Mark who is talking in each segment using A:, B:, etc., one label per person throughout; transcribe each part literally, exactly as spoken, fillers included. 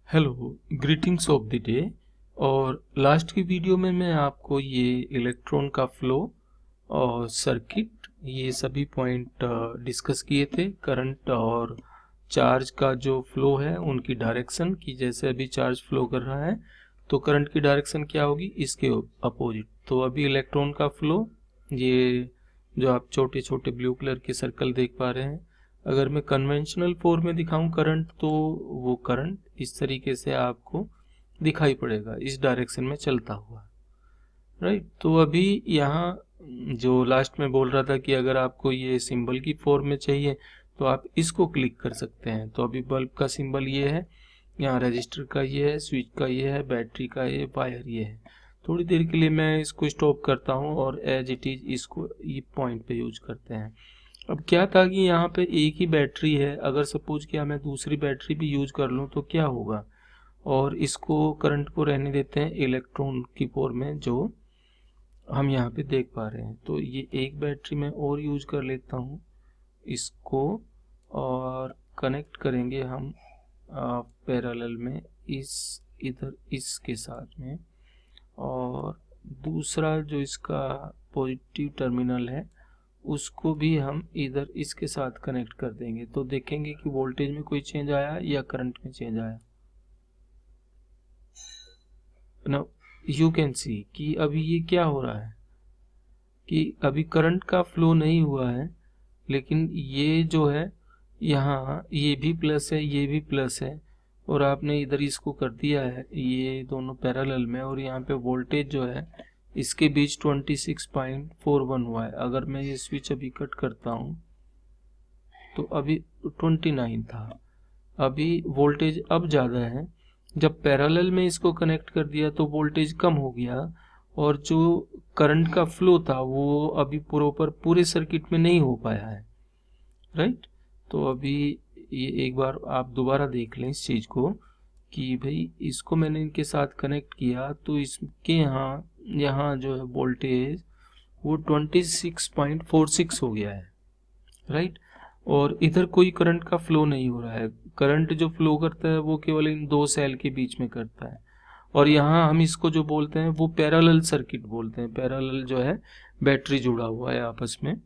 A: Hello, greetings of the day. और last की video में मैं आपको ये इलेक्ट्रॉन का फ्लो और सर्किट ये सभी पॉइंट डिस्कस किए थे। करंट और चार्ज का जो फ्लो है उनकी डायरेक्शन की, जैसे अभी चार्ज फ्लो कर रहा है तो करंट की डायरेक्शन क्या होगी, इसके अपोजिट। तो अभी इलेक्ट्रॉन का फ्लो, ये जो आप छोटे छोटे ब्लू कलर के सर्कल देख पा रहे हैं, अगर मैं कन्वेंशनल फॉर्म में दिखाऊं करंट तो वो करंट इस तरीके से आपको दिखाई पड़ेगा, इस डायरेक्शन में चलता हुआ, राइट। तो अभी यहाँ जो लास्ट में बोल रहा था कि अगर आपको ये सिंबल की फॉर्म में चाहिए तो आप इसको क्लिक कर सकते हैं। तो अभी बल्ब का सिंबल ये है, यहाँ रजिस्टर का ये है, स्विच का ये है, बैटरी का ये, वायर ये है। थोड़ी देर के लिए मैं इसको स्टॉप करता हूँ और एज इट इज इसको ये पॉइंट पे यूज करते हैं। अब क्या था कि यहाँ पे एक ही बैटरी है, अगर सपोज कि मैं दूसरी बैटरी भी यूज कर लूँ तो क्या होगा, और इसको करंट को रहने देते हैं इलेक्ट्रॉन की फॉर्म में जो हम यहाँ पे देख पा रहे हैं। तो ये एक बैटरी में और यूज कर लेता हूँ इसको, और कनेक्ट करेंगे हम पैरेलल में इस इधर इसके साथ में, और दूसरा जो इसका पॉजिटिव टर्मिनल है उसको भी हम इधर इसके साथ कनेक्ट कर देंगे। तो देखेंगे कि वोल्टेज में कोई चेंज आया या करंट में चेंज आया। नाउ यू कैन सी कि अभी ये क्या हो रहा है कि अभी करंट का फ्लो नहीं हुआ है, लेकिन ये जो है यहाँ ये भी प्लस है, ये भी प्लस है, और आपने इधर इसको कर दिया है ये दोनों पैरेलल में, और यहाँ पे वोल्टेज जो है इसके बीच छब्बीस पॉइंट चार वन हुआ है। अगर मैं ये स्विच अभी कट करता हूँ तो अभी उनतीस था, अभी वोल्टेज अब ज़्यादा है। जब पैरेलल में इसको कनेक्ट कर दिया तो वोल्टेज कम हो गया, और जो करंट का फ्लो था वो अभी प्रॉपर पूरे सर्किट में नहीं हो पाया है, राइट। तो अभी ये एक बार आप दोबारा देख लें इस चीज़ को कि भाई इसको मैंने इनके साथ कनेक्ट किया तो इसके यहाँ यहाँ जो है वोल्टेज वो छब्बीस पॉइंट चार छह हो गया है, राइट। और इधर कोई करंट का फ्लो नहीं हो रहा है, करंट जो फ्लो करता है वो केवल इन दो सेल के बीच में करता है। और यहाँ हम इसको जो बोलते हैं वो पैरेलल सर्किट बोलते हैं। पैरेलल जो है बैटरी जुड़ा हुआ है आपस में,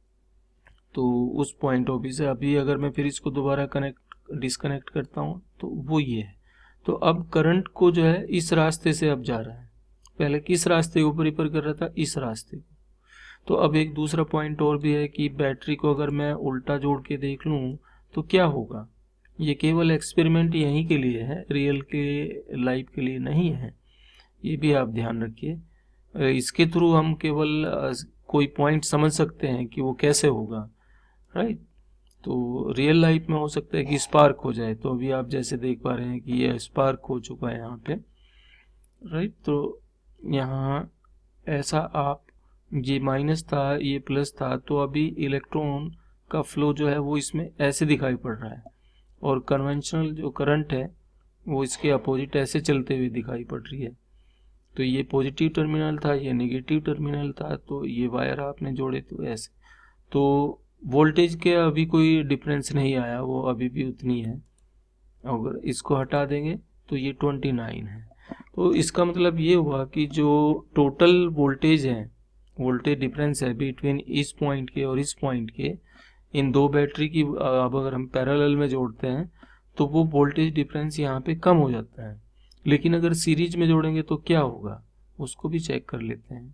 A: तो उस पॉइंट ऑफ व्यू से अभी अगर मैं फिर इसको दोबारा कनेक्ट डिस्कनेक्ट करता हूँ तो वो ये है। तो अब करंट को जो है इस रास्ते से अब जा रहा है, पहले किस रास्ते ऊपर ऊपर कर रहा था, इस रास्ते को। तो अब एक दूसरा पॉइंट और भी है कि बैटरी को अगर मैं उल्टा जोड़ के देख लूँ तो क्या होगा। ये केवल एक्सपेरिमेंट यहीं के लिए है, रियल के लाइफ के लिए नहीं है, ये भी आप ध्यान रखिए। इसके थ्रू हम केवल कोई पॉइंट समझ सकते हैं कि वो कैसे होगा, राइट। तो रियल लाइफ में हो सकता है कि स्पार्क हो जाए, तो अभी आप जैसे देख पा रहे हैं कि ये स्पार्क हो चुका है यहाँ पे, राइट। तो यहाँ ऐसा आप, ये माइनस था ये प्लस था, तो अभी इलेक्ट्रॉन का फ्लो जो है वो इसमें ऐसे दिखाई पड़ रहा है, और कन्वेंशनल जो करंट है वो इसके अपोजिट ऐसे चलते हुए दिखाई पड़ रही है। तो ये पॉजिटिव टर्मिनल था, ये नेगेटिव टर्मिनल था, तो ये वायर आपने जोड़े तो ऐसे। तो वोल्टेज के अभी कोई डिफरेंस नहीं आया, वो अभी भी उतनी है। अगर इसको हटा देंगे तो ये उनतीस है। तो इसका मतलब ये हुआ कि जो टोटल वोल्टेज है, वोल्टेज डिफरेंस है बिटवीन इस पॉइंट के और इस पॉइंट के, इन दो बैटरी की अब अगर हम पैरेलल में जोड़ते हैं तो वो वोल्टेज डिफरेंस यहाँ पे कम हो जाता है। लेकिन अगर सीरीज में जोड़ेंगे तो क्या होगा, उसको भी चेक कर लेते हैं।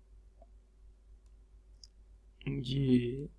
A: ये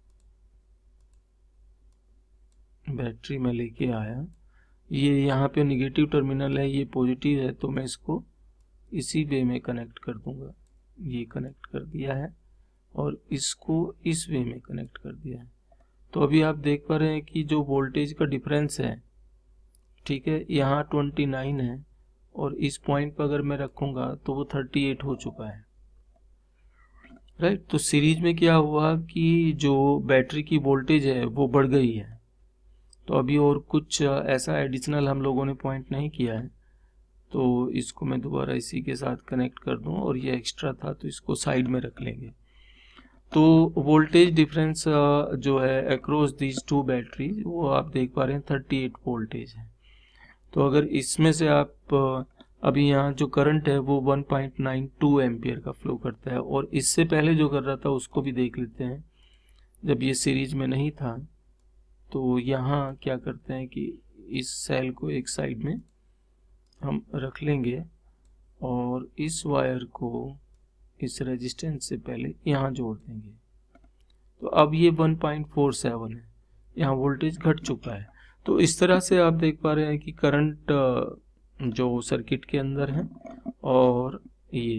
A: बैटरी में लेके आया, ये यहाँ पे नेगेटिव टर्मिनल है, ये पॉजिटिव है, तो मैं इसको इसी वे में कनेक्ट कर दूंगा। ये कनेक्ट कर दिया है और इसको इस वे में कनेक्ट कर दिया है। तो अभी आप देख पा रहे हैं कि जो वोल्टेज का डिफरेंस है, ठीक है, यहाँ उनतीस है, और इस पॉइंट पर अगर मैं रखूंगा तो वो अड़तीस हो चुका है, राइट। तो सीरीज में क्या हुआ कि जो बैटरी की वोल्टेज है वो बढ़ गई है। तो अभी और कुछ ऐसा एडिशनल हम लोगों ने पॉइंट नहीं किया है, तो इसको मैं दोबारा इसी के साथ कनेक्ट कर दूं, और ये एक्स्ट्रा था तो इसको साइड में रख लेंगे। तो वोल्टेज डिफरेंस जो है अक्रॉस दीज टू बैटरी वो आप देख पा रहे हैं अड़तीस वोल्टेज है। तो अगर इसमें से आप अभी यहाँ जो करंट है वो one point nine two ampere का फ्लो करता है, और इससे पहले जो कर रहा था उसको भी देख लेते हैं। जब ये सीरीज में नहीं था तो यहाँ क्या करते हैं कि इस सेल को एक साइड में हम रख लेंगे और इस वायर को इस रेजिस्टेंस से पहले यहाँ जोड़ देंगे। तो अब ये वन पॉइंट फोर सेवन है, यहाँ वोल्टेज घट चुका है। तो इस तरह से आप देख पा रहे हैं कि करंट जो सर्किट के अंदर है, और ये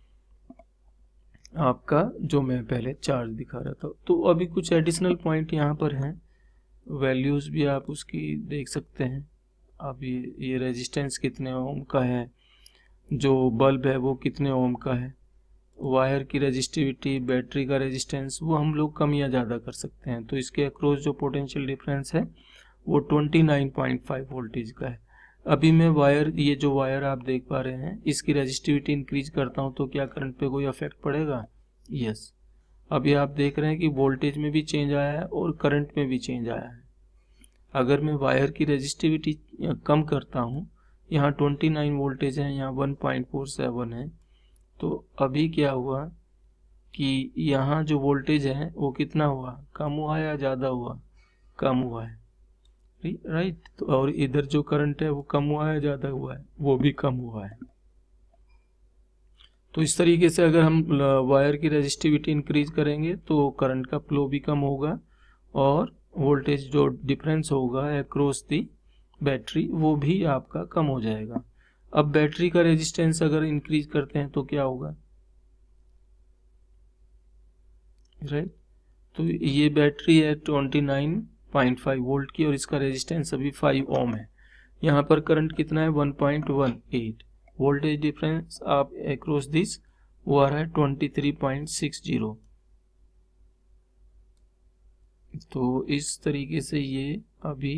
A: आपका जो मैं पहले चार्ज दिखा रहा था। तो अभी कुछ एडिशनल पॉइंट यहाँ पर हैं, वैल्यूज़ भी आप उसकी देख सकते हैं। अब ये ये रेजिस्टेंस कितने ओम का है, जो बल्ब है वो कितने ओम का है, वायर की रेजिस्टिविटी, बैटरी का रेजिस्टेंस, वो हम लोग कम या ज़्यादा कर सकते हैं। तो इसके अक्रॉस जो पोटेंशियल डिफरेंस है वो twenty nine point five voltage का है। अभी मैं वायर, ये जो वायर आप देख पा रहे हैं, इसकी रेजिस्टिविटी इंक्रीज करता हूँ तो क्या करंट पे कोई इफेक्ट पड़ेगा? यस। अभी आप देख रहे हैं कि वोल्टेज में भी चेंज आया है और करंट में भी चेंज आया है। अगर मैं वायर की रेजिस्टिविटी कम करता हूँ, यहाँ ट्वेंटी नाइन वोल्टेज है, यहाँ वन पॉइंट फोर सेवन है, तो अभी क्या हुआ कि यहाँ जो वोल्टेज है वो कितना हुआ, कम हुआ या ज़्यादा हुआ? कम हुआ है, राइट। तो और इधर जो करंट है वो कम हुआ है, ज़्यादा हुआ है? वो भी कम हुआ है। तो इस तरीके से अगर हम वायर की रेजिस्टिविटी इंक्रीज करेंगे तो करंट का फ्लो भी कम होगा और वोल्टेज जो डिफरेंस होगा अक्रॉस दी बैटरी वो भी आपका कम हो जाएगा। अब बैटरी का रेजिस्टेंस अगर इंक्रीज करते हैं तो क्या होगा, राइट। तो ये बैटरी है twenty nine point five volt की और इसका रेजिस्टेंस अभी फाइव ओम है। यहाँ पर करंट कितना है, one point one eight. Voltage difference आप अक्रॉस दिस वो आ रहा है twenty three point six zero. तो इस तरीके से ये अभी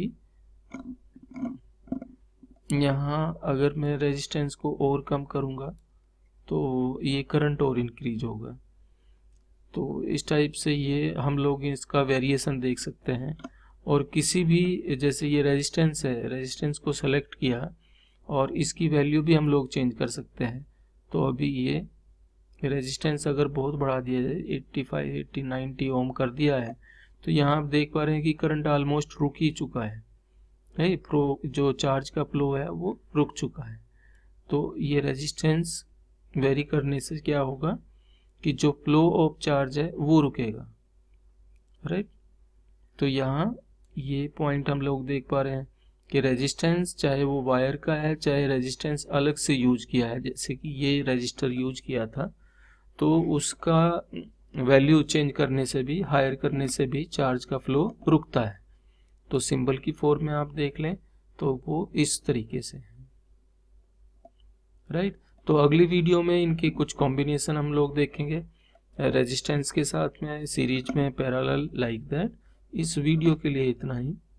A: यहाँ अगर मैं रेजिस्टेंस को और कम करूँगा तो ये करंट और इंक्रीज होगा। तो इस टाइप से ये हम लोग इसका वेरिएशन देख सकते हैं। और किसी भी, जैसे ये रेजिस्टेंस है, रेजिस्टेंस को सेलेक्ट किया और इसकी वैल्यू भी हम लोग चेंज कर सकते हैं। तो अभी ये रेजिस्टेंस अगर बहुत बढ़ा दिया जाए, eighty five, eighty, ninety ohm कर दिया है, तो यहाँ आप देख पा रहे हैं कि करंट ऑलमोस्ट रुक ही चुका है, नहीं प्रो जो चार्ज का फ्लो है वो रुक चुका है। तो ये रेजिस्टेंस वेरी करने से क्या होगा कि जो फ्लो ऑफ चार्ज है वो रुकेगा, राइट। तो यहाँ ये पॉइंट हम लोग देख पा रहे हैं कि रेजिस्टेंस चाहे वो वायर का है चाहे रेजिस्टेंस अलग से यूज किया है, जैसे कि ये रजिस्टर यूज किया था, तो उसका वैल्यू चेंज करने से भी, हायर करने से भी चार्ज का फ्लो रुकता है। तो सिंबल की फॉर्म में आप देख लें तो वो इस तरीके से है, राइट। तो अगली वीडियो में इनके कुछ कॉम्बिनेशन हम लोग देखेंगे, रेजिस्टेंस के साथ में, सीरीज में, पैरेलल, लाइक दैट। इस वीडियो के लिए इतना ही।